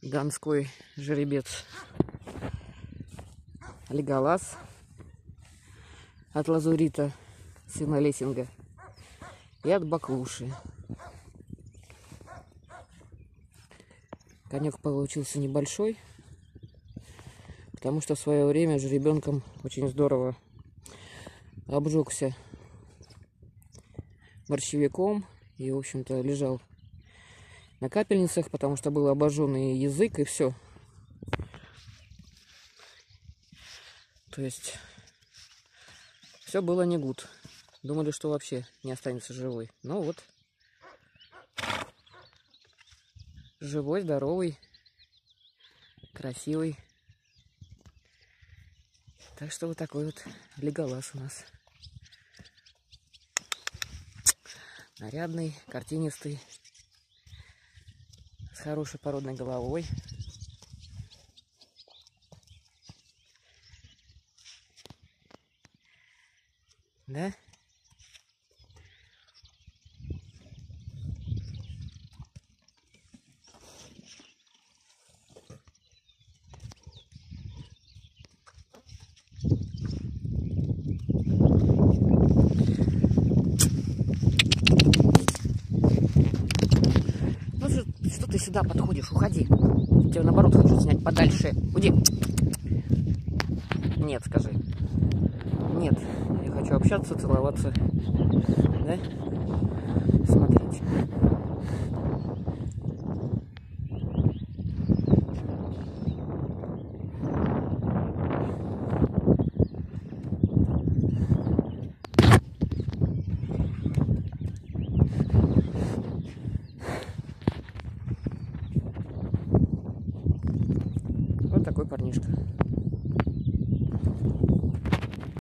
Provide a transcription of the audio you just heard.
Донской жеребец Леголас от Лазурита, сына Лессинга, и от Баклуши. Конек получился небольшой, потому что в свое время жеребенком очень здорово обжегся борщевиком и, в общем-то, лежал на капельницах, потому что был обожженный язык и все. То есть все было не гуд. Думали, что вообще не останется живой. Но вот живой, здоровый, красивый. Так что вот такой вот Леголас у нас. Нарядный, картинистый, с хорошей породной головой. Да? Ну что ты сюда подходишь? Уходи. Тебя наоборот хочу снять подальше. Уйди. Нет, скажи. Нет. Я хочу общаться, целоваться. Да? Смотреть. Вот такой парнишка.